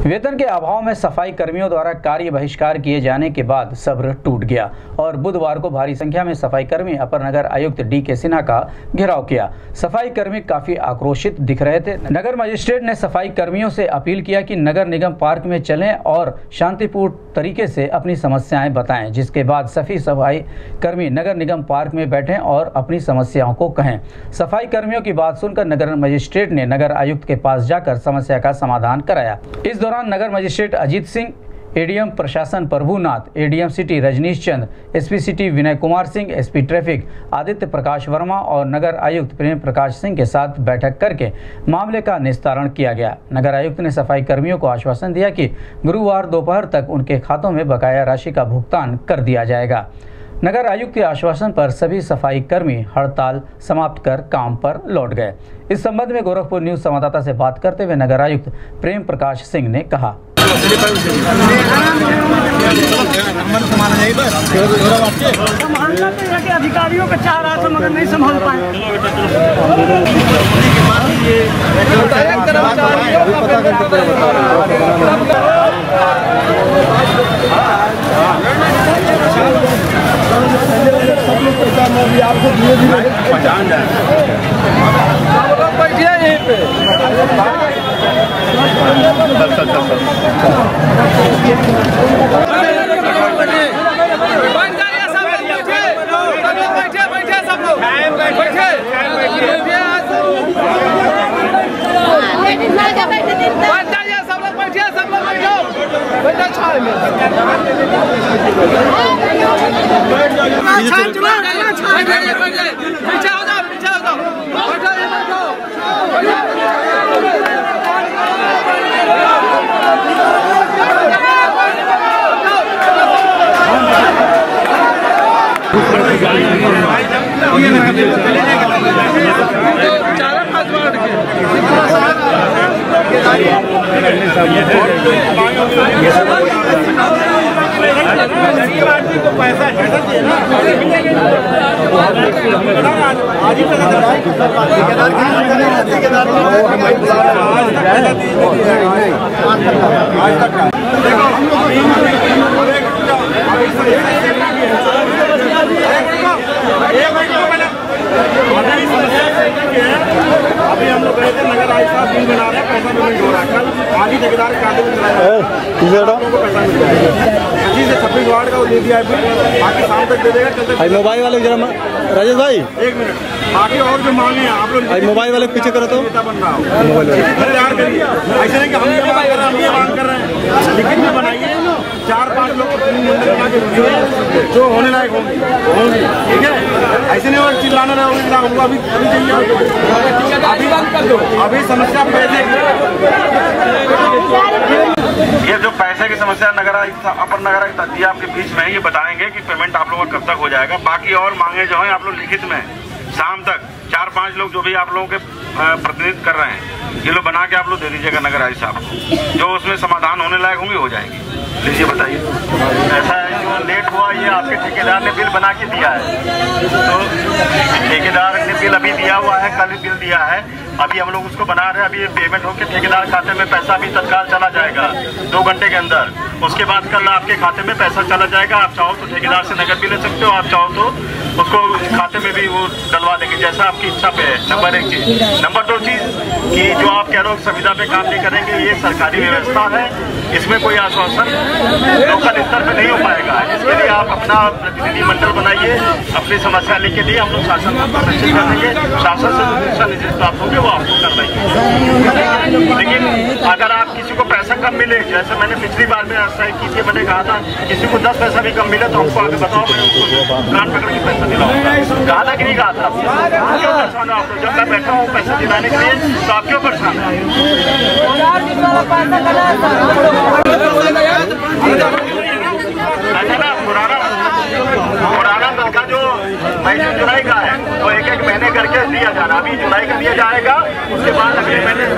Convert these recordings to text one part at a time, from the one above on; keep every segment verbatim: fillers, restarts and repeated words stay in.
वेतन के अभाव में सफाई कर्मियों द्वारा कार्य बहिष्कार किए जाने के बाद सब्र टूट गया और बुधवार को भारी संख्या में सफाई कर्मी अपर नगर आयुक्त डी के सिन्हा का घेराव किया। सफाई कर्मी काफी आक्रोशित दिख रहे थे। नगर मजिस्ट्रेट ने सफाई कर्मियों से अपील किया कि नगर निगम पार्क में चलें और शांतिपूर्ण तरीके से अपनी समस्याएं बताएं, जिसके बाद सभी सफाई कर्मी नगर निगम पार्क में बैठें और अपनी समस्याओं को कहें। सफाई कर्मियों की बात सुनकर नगर मजिस्ट्रेट ने नगर आयुक्त के पास जाकर समस्या का समाधान कराया। इस दौरान नगर मजिस्ट्रेट अजीत सिंह, एडीएम प्रशासन Prabhunath, ADM city Rajnish Chand, SP city Vinay Kumar Singh, SP traffic Aditya Prakash Verma और नगर आयुक्त प्रेम प्रकाश सिंह के साथ बैठक करके मामले का निस्तारण किया गया। नगर आयुक्त ने सफाई कर्मियों को आश्वासन दिया कि गुरुवार दोपहर तक उनके खातों में बकाया राशि का भुगतान कर दिया जाएगा। नगर आयुक्त के आश्वासन पर सभी सफाई कर्मी हड़ताल समाप्त कर काम पर लौट गए। इस संबंध में गोरखपुर न्यूज संवाददाता से बात करते हुए नगर आयुक्त प्रेम प्रकाश सिंह ने कहा, अधिकारियों का चाह रहा था मगर नहीं संभाल पाए। आपको धीरे धीरे पहचान जाए। बैठिए यहीं पे। बैठे बैठे सब लोग बैठे सब लोग बैठिए सब लोग बैठो बैठो छाड़ में पीछे हो जाओ पीछे हो जाओ बैठो ये बैठो चार पाँच वार्ड के को पैसा आज अभी हम लोग गए थे नगर आयुक्त साहब बिल बना रहे हैं, पैसा पेमेंट हो रहा है। कल आधी ठेकेदार के खाते में चला पैसा मिल जाएगा। पच्चीस से छब्बीस वार्ड का वो दे दिया है बिल, बाकी शाम तक दे देगा। कल मोबाइल वाले जरा राजेश भाई एक मिनट, बाकी और जो मांगे हैं आप लोग मोबाइल वाले पीछे करो तो बन रहा हो ऐसे नहीं कि हम ये मांग कर रहे हैं हम ये मांग कर रहे हैं, लिखित में बनाइए। चार पाँच लोग जो होने लायक होंगे होंगे ठीक है, ऐसे नहीं और चिल्लाना रहा होगा। अभी अभी चाहिए अभी बंद कर दो। अभी समस्या पैसे ये जो पैसे की समस्या नगर आयुक्त अपर नगर आयुक्त आपके बीच में ये बताएंगे कि पेमेंट आप लोगों का कब तक हो जाएगा। बाकी और मांगे जो है आप लोग लिखित में शाम तक चार पांच लोग जो भी आप लोगों के प्रतिनिधित्व कर रहे हैं ये लोग बना के आप लोग दे दीजिएगा नगर आयुक्त साहब को, जो उसमें समाधान होने लायक होंगे हो जाएगी। लीजिए बताइए। ऐसा है जो लेट हुआ ये आपके ठेकेदार ने बिल बना के दिया है, तो ठेकेदार ने बिल अभी दिया हुआ है, कल बिल दिया है, अभी हम लोग उसको बना रहे हैं। अभी ये पेमेंट होकर ठेकेदार खाते में पैसा भी तत्काल चला जाएगा दो घंटे के अंदर। उसके बाद कल आपके खाते में पैसा चला जाएगा। आप चाहो तो ठेकेदार से नकद भी ले सकते हो, आप चाहो तो उसको खाते में भी वो डलवा देंगे, जैसा आपकी इच्छा पे है। नंबर एक चीज। नंबर दो चीज कि जो आप कह रहे हो संविदा पे काम नहीं करेंगे, ये सरकारी व्यवस्था है, इसमें कोई आश्वासन लोकल स्तर पे नहीं हो पाएगा। इसके लिए आप अपना प्रतिनिधि मंडल बनाइए, अपनी समस्या लेके लिए हम लोग शासन को प्रदर्शित कर देंगे। शासन से दिशा निर्देश प्राप्त होंगे वो आपको करवाएंगे। लेकिन अगर आप किसी को पैसा कम मिले, जैसे मैंने पिछली बार में ऐसा की थी, मैंने कहा था किसी को दस पैसा भी कम मिले तो हमको आगे बताओ, मैं उसको कान पकड़ के पैसा दिलाऊंगा। कहा था कि नहीं कहा था? क्यों परेशान हो आप लोग? जब मैं बैठा हूँ पैसा दिलाने के लिए तो आप क्यों परेशान है? अच्छा ना, पुराना पुराना तनखा जो मई जून जुलाई का है वो एक एक महीने करके दिया जाना। अभी जुलाई का दिया जाएगा, उसके बाद अगले महीने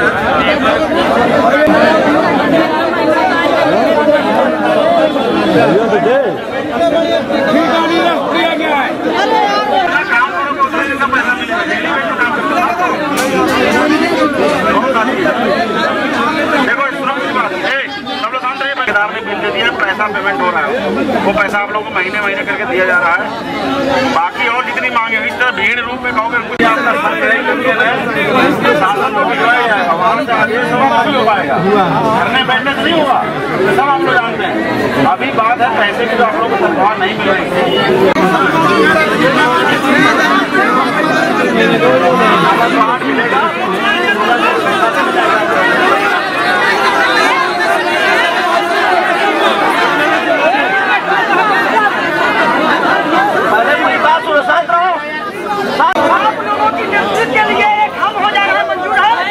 काम करोगे उसमें जैसा पैसा मिलेगा। देखो सुनो मेरी बात, पेमेंट हो रहा है वो पैसा आप लोगों को महीने महीने करके दिया जा रहा है। बाकी और जितनी मांगे हुई इस तरह भीड़ रूप में कहोगे कुछ आपका शासन को भिजवाया जाएगा, वहाँ से आदेश नहीं हो पाएगा, करने बैठने से नहीं होगा, सब आप लोग जानते हैं। अभी बात है पैसे की, तो आप लोगों को तनख्वाह नहीं मिल रही मिलेगा। आप लोगों की नेतृत्व के लिए एक हम हो जाना मंजूर है।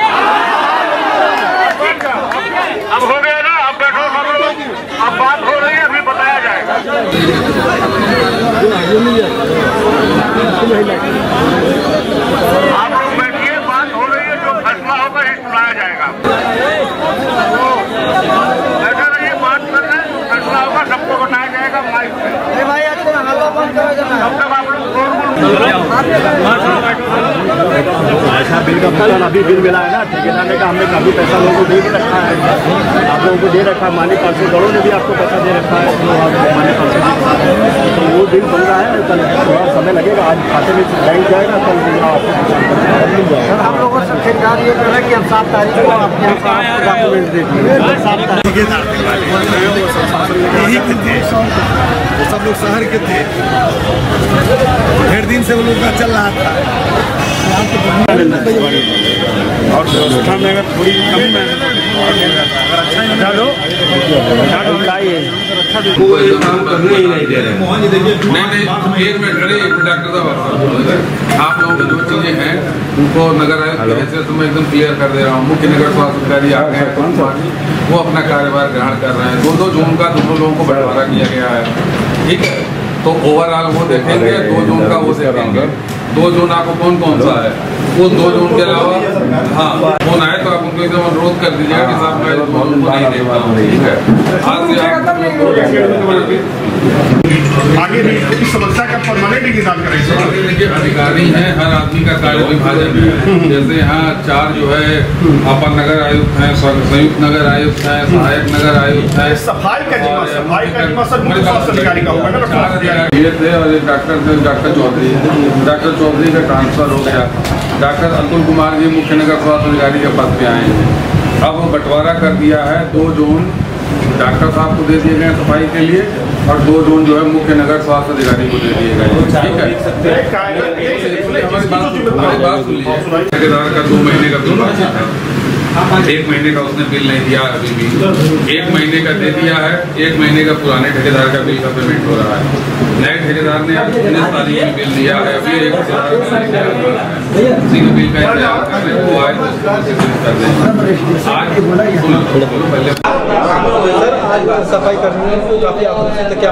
अब हो गया ना, अब बैठो, अब बात हो रही है, अभी बताया जाएगा। आप लोग बैठिए, बात हो रही है, जो फैसला होगा ये सुनाया जाएगा। बैठा रहिए, बात कर रहे हैं, फैसला होगा सबको बताया जाएगा माइक पे। तब तक आप लोग अच्छा बिल का भुगतान अभी बिल मिला है ना, ठेकेदार ने कहा हमने काफी पैसा लोगों को दे भी रखा है, आप लोगों को दे रखा है, मालिक पाँच सौ करोड़ ने भी आपको पैसा दे रखा है, तो आप मालिक पाँच सौ, तो वो बिल बन रहा है, कल थोड़ा समय लगेगा, आज खाते में बैंक जाएगा, कल आपको हम लोगों से ठेकेदार ये कह रहे हैं कि हम सात तारीख को आपके यहाँ डॉक्यूमेंट दे दिए। ठेकेदार सब लोग शहर के थे, डेढ़ दिन से वो लोग का चल रहा था, और व्यवस्था में अगर थोड़ी कमी में अगर अच्छा ही बता दो कोई काम करने ही नहीं दे रहे। नहीं नहीं एक मिनट खड़े, एक मिनट डॉक्टर साहब, आप लोगों की जो चीजें हैं उनको नगर आयुक्त की हैसियत मैं एकदम क्लियर कर दे रहा हूँ। मुख्य नगर स्वास्थ्य अधिकारी आ गए हैं, वो अपना कार्यभार ग्रहण कर रहे हैं। दो दो जोन का दोनों लोगों को बंटवारा किया गया है, ठीक है। तो ओवरऑल वो देखेंगे, दो जोन का वो देखेंगे। दो जोन आपको कौन कौन सा है, वो दो जोन के अलावा हाँ फोन आए तो आप उनको एकदम अनुरोध कर दीजिएगा कि साहब मैं जोन को नहीं देता हूँ, ठीक है। आज से आगे भी इस समस्या का परमानेंट इंतजाम करेंगे। देखिए अधिकारी हैं, हर आदमी का कार्य विभाजन है। जैसे यहाँ चार जो है अपर नगर आयुक्त हैं, संयुक्त नगर आयुक्त हैं, सहायक नगर आयुक्त है। सफाई का जिम्मा सफाई का जिम्मा सर मुख्य स्वास्थ्य अधिकारी का होगा ना। ये थे और एक डॉक्टर थे, डॉक्टर चौधरी डॉक्टर चौधरी का ट्रांसफर हो गया। डॉक्टर अतुल कुमार जी मुख्य नगर स्वास्थ्य अधिकारी के पद पे आए हैं। अब वो बंटवारा कर दिया है, दो जोन डॉक्टर साहब को दे दिए गए सफाई के लिए और दो जोन जो है मुख्य नगर स्वास्थ्य अधिकारी को दे दिए गए, ठीक है। ठेकेदार का दो महीने का बिल बाकी था, एक महीने का उसने बिल नहीं दिया, अभी भी एक महीने का दे दिया है। एक महीने का पुराने ठेकेदार का बिल का पेमेंट हो रहा है। नए ठेकेदार ने आज उन्नीस तारीख में बिल दिया है, अभी एक ठेकेदार का उसी के बिल का इंतजार कर रहे हैं, वो आए तो कर दें। आज सफाई कर्मियों को काफी आक्रोशित, क्या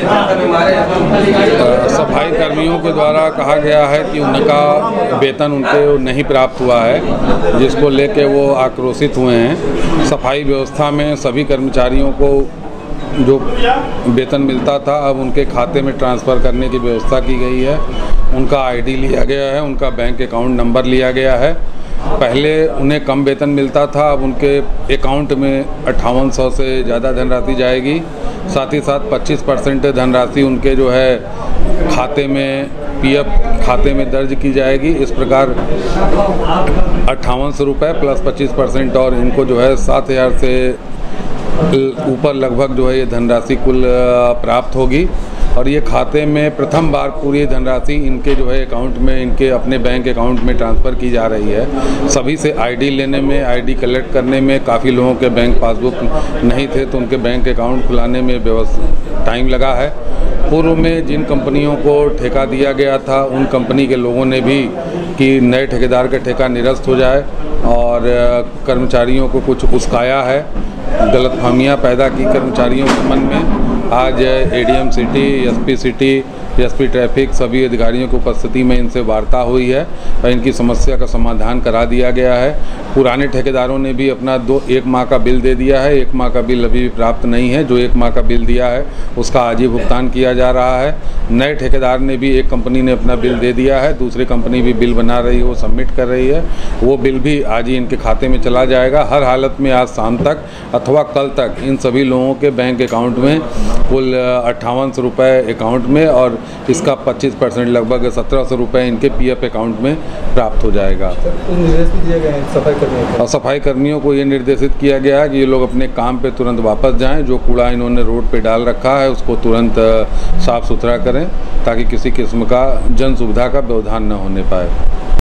सफाई कर्मियों के द्वारा कहा गया है कि उनका वेतन उनको नहीं प्राप्त हुआ है, जिसको लेके वो आक्रोशित हुए हैं। सफाई व्यवस्था में सभी कर्मचारियों को जो वेतन मिलता था अब उनके खाते में ट्रांसफ़र करने की व्यवस्था की गई है। उनका आईडी लिया गया है, उनका बैंक अकाउंट नंबर लिया गया है। पहले उन्हें कम वेतन मिलता था, अब उनके अकाउंट में अट्ठावन सौ से ज़्यादा धनराशि जाएगी। साथ ही साथ पच्चीस परसेंट धनराशि उनके जो है खाते में पीएफ खाते में दर्ज की जाएगी। इस प्रकार अट्ठावन सौ रुपये प्लस पच्चीस परसेंट और इनको जो है सात हज़ार से ऊपर लगभग जो है ये धनराशि कुल प्राप्त होगी। और ये खाते में प्रथम बार पूरी धनराशि इनके जो है अकाउंट में, इनके अपने बैंक अकाउंट में ट्रांसफ़र की जा रही है। सभी से आईडी लेने में, आईडी कलेक्ट करने में काफ़ी लोगों के बैंक पासबुक नहीं थे, तो उनके बैंक अकाउंट खुलाने में व्यवस्था टाइम लगा है। पूर्व में जिन कंपनियों को ठेका दिया गया था उन कंपनी के लोगों ने भी कि नए ठेकेदार का ठेका निरस्त हो जाए और कर्मचारियों को कुछ उस्काया है, गलतफहमियां पैदा की कर्मचारियों के मन में। आज ADM city, SP city SP traffic सभी अधिकारियों की उपस्थिति में इनसे वार्ता हुई है और इनकी समस्या का समाधान करा दिया गया है। पुराने ठेकेदारों ने भी अपना दो एक माह का बिल दे दिया है, एक माह का बिल अभी भी प्राप्त नहीं है। जो एक माह का बिल दिया है उसका आज ही भुगतान किया जा रहा है। नए ठेकेदार ने भी, एक कंपनी ने अपना बिल दे दिया है, दूसरी कंपनी भी बिल बना रही है, वो सबमिट कर रही है, वो बिल भी आज ही इनके खाते में चला जाएगा। हर हालत में आज शाम तक अथवा कल तक इन सभी लोगों के बैंक अकाउंट में कुल अट्ठावन सौ रुपये अकाउंट में और इसका पच्चीस परसेंट लगभग सत्रह सौ रुपये इनके पीएफ अकाउंट में प्राप्त हो जाएगा। निर्देश भी दिए गए हैं सफाई कर्मियों को, और सफाई कर्मियों को ये निर्देशित किया गया है कि ये लोग अपने काम पे तुरंत वापस जाएं। जो कूड़ा इन्होंने रोड पे डाल रखा है उसको तुरंत साफ़ सुथरा करें ताकि किसी किस्म का जन सुविधा का व्यवधान न होने पाए।